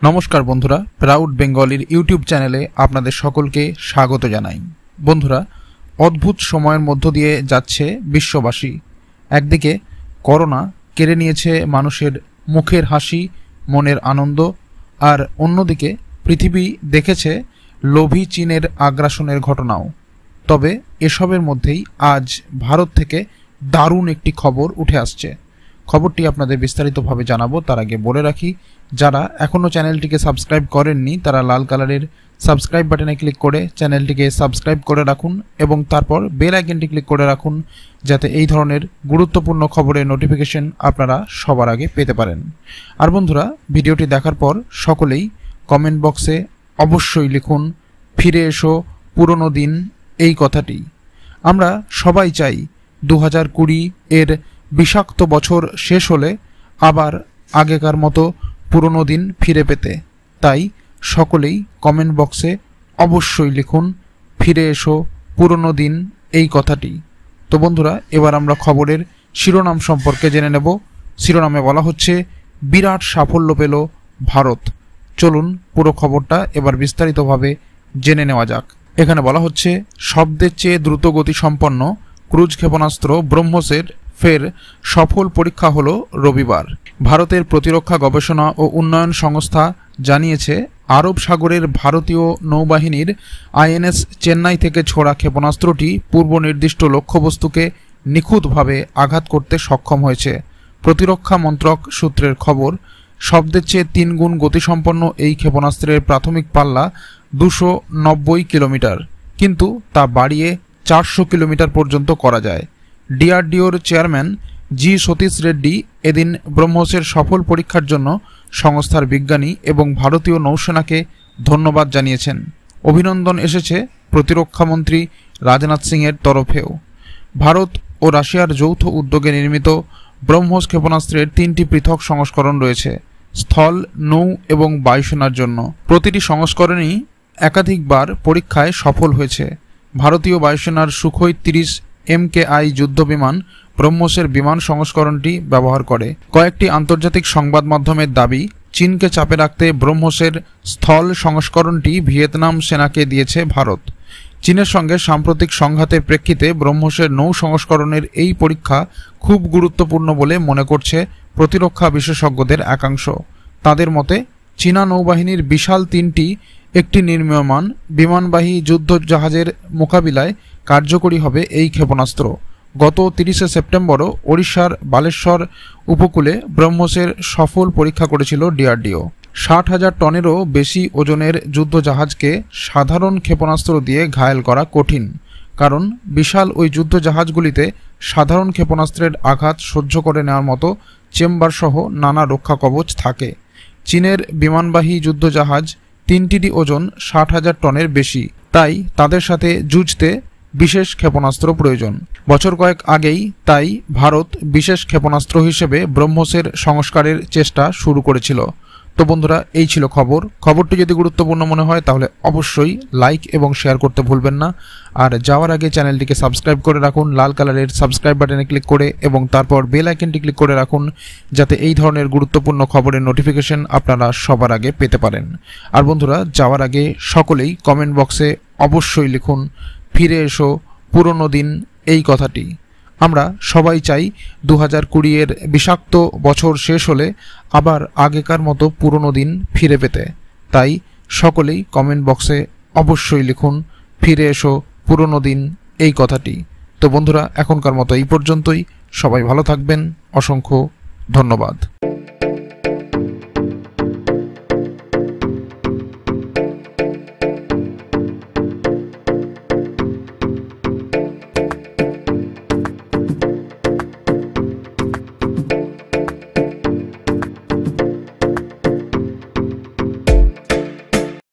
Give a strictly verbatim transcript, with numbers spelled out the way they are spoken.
নমস্কার বন্ধুরা, proud বেঙ্গলির YouTube চ্যানেলে আপনাদের সকলকে স্বাগত জানাই। বন্ধুরা, অদ্ভুত সময়ের মধ্য দিয়ে যাচ্ছে বিশ্ববাসী। একদিকে করোনা কেড়ে নিয়েছে মানুষের মুখের হাসি, মনের আনন্দ, আর অন্যদিকে পৃথিবী দেখেছে লোভী চীনের আগ্রাসনের ঘটনাও। তবে এসবের মধ্যেই আজ ভারত থেকে দারুণ একটি খবর উঠে আসছে। খবরটি আপনাদের বিস্তারিতভাবে জানাবো। তার আগে বলে রাখি, যারা এখনও চ্যানেলটিকে সাবস্ক্রাইব করেননি তারা লাল কালারের সাবস্ক্রাইব বাটনে ক্লিক করে চ্যানেলটিকে সাবস্ক্রাইব করে রাখুন এবং তারপর বেল আইকনটি ক্লিক করে রাখুন, যাতে এই ধরনের গুরুত্বপূর্ণ খবরের নোটিফিকেশন আপনারা সবার আগে পেতে পারেন। আর বন্ধুরা, ভিডিওটি দেখার পর সকলেই কমেন্ট বক্সে অবশ্যই লিখুন, ফিরে এসো পুরনো দিন এই কথাটি। আমরা সবাই চাই দু হাজার কুড়ি এর বিষাক্ত বছর শেষ হলে আবার আগেকার মতো পুরনো দিন ফিরে পেতে। তাই সকলেই কমেন্ট বক্সে অবশ্যই লিখুন, ফিরে এসো পুরনো দিন এই কথাটি। তো বন্ধুরা, এবার আমরা খবরের শিরোনাম সম্পর্কে জেনে নেব। শিরোনামে বলা হচ্ছে, বিরাট সাফল্য পেল ভারত। চলুন পুরো খবরটা এবার বিস্তারিতভাবে জেনে নেওয়া যাক। এখানে বলা হচ্ছে, শব্দের চেয়ে দ্রুত গতি সম্পন্ন ক্রুজ ক্ষেপণাস্ত্র ব্রহ্মসের ফের সফল পরীক্ষা হলো রবিবার। ভারতের প্রতিরক্ষা গবেষণা ও উন্নয়ন সংস্থা জানিয়েছে, আরব সাগরের ভারতীয় নৌবাহিনীর আইএনএস চেন্নাই থেকে ছোড়া ক্ষেপণাস্ত্রটি পূর্ব নির্দিষ্ট লক্ষ্যবস্তুকে নিখুঁতভাবে আঘাত করতে সক্ষম হয়েছে। প্রতিরক্ষা মন্ত্রক সূত্রের খবর, শব্দের চেয়ে তিন গুণ গতিসম্পন্ন এই ক্ষেপণাস্ত্রের প্রাথমিক পাল্লা দুশো নব্বই কিলোমিটার, কিন্তু তা বাড়িয়ে চারশো কিলোমিটার পর্যন্ত করা যায়। ডিআরডিওর চেয়ারম্যান জি সতীশ রেড্ডি এদিন ব্রহ্মসের সফল পরীক্ষার জন্য সংস্থার বিজ্ঞানী এবং ভারতীয় নৌসেনাকে ধন্যবাদ জানিয়েছেন। অভিনন্দন এসেছে প্রতিরক্ষামন্ত্রী রাজনাথ সিংয়ের তরফেও। ভারত ও রাশিয়ার যৌথ উদ্যোগে নির্মিত ব্রহ্মস ক্ষেপণাস্ত্রের তিনটি পৃথক সংস্করণ রয়েছে, স্থল, নৌ এবং বায়ুসেনার জন্য। প্রতিটি সংস্করণই একাধিকবার পরীক্ষায় সফল হয়েছে। ভারতীয় বায়ুসেনার সুখোই তিরিশ এমকেআই যুদ্ধবিমান ব্রহ্মসের বিমান সংস্করণটি ব্যবহার করে। কয়েকটি আন্তর্জাতিক সংবাদ মাধ্যমের দাবি, চীনকে চাপে রাখতে ব্রহ্মসের স্থল সংস্করণটি ভিয়েতনাম সেনাকে দিয়েছে ভারত। চীনের সঙ্গে সাম্প্রতিক সংঘাতের প্রেক্ষিতে ব্রহ্মসের নৌ সংস্করণের এই পরীক্ষা খুব গুরুত্বপূর্ণ বলে মনে করছে প্রতিরক্ষা বিশেষজ্ঞদের একাংশ। তাদের মতে, চীনা নৌবাহিনীর বিশাল তিনটি একটি নির্মীয়মান বিমানবাহী যুদ্ধ জাহাজের মোকাবিলায় কার্যকরী হবে এই ক্ষেপণাস্ত্র। গত তিরিশে সেপ্টেম্বরও ওড়িশার বালেশ্বর উপকূলে ব্রহ্মসের সফল পরীক্ষা করেছিল ডিআরডিও। ষাট হাজার টনেরও বেশি ওজনের যুদ্ধজাহাজকে সাধারণ ক্ষেপণাস্ত্র দিয়ে ঘায়েল করা কঠিন, কারণ বিশাল ওই যুদ্ধজাহাজগুলিতে সাধারণ ক্ষেপণাস্ত্রের আঘাত সহ্য করে নেওয়ার মতো চেম্বার সহ নানা রক্ষা কবচ থাকে। চীনের বিমানবাহী যুদ্ধজাহাজ তিনটিরই ওজন ষাট হাজার টনের বেশি, তাই তাদের সাথে যুঝতে বিশেষ ক্ষেপণাস্ত্র প্রয়োজন। বছর কয়েক আগেই তাই ভারত বিশেষ ক্ষেপণাস্ত্র হিসেবে ব্রহ্মসের সংস্কারের চেষ্টা শুরু করেছিল। তো বন্ধুরা, এই ছিল খবর। খবরটি যদি গুরুত্বপূর্ণ মনে হয় তাহলে অবশ্যই লাইক এবং শেয়ার করতে ভুলবেন না। আর যাওয়ার আগে চ্যানেলটিকে সাবস্ক্রাইব করে রাখুন লাল কালারের সাবস্ক্রাইব বাটনে ক্লিক করে, এবং তারপর বেল আইকনটি ক্লিক করে রাখুন, যাতে এই ধরনের গুরুত্বপূর্ণ খবরের নোটিফিকেশন আপনারা সবার আগে পেতে পারেন। আর বন্ধুরা, যাওয়ার আগে সকলেই কমেন্ট বক্সে অবশ্যই লিখুন, ফিরে এসো পুরনো দিন এই কথাটি। আমরা সবাই চাই দু হাজার কুড়ি এর বিষাক্ত বছর শেষ হলে আবার আগেকার মতো পুরনো দিন ফিরে পেতে। তাই সকলেই কমেন্ট বক্সে অবশ্যই লিখুন, ফিরে এসো পুরনো দিন এই কথাটি। তো বন্ধুরা, এখনকার মতো এই পর্যন্তই। সবাই ভালো থাকবেন। অসংখ্য ধন্যবাদ।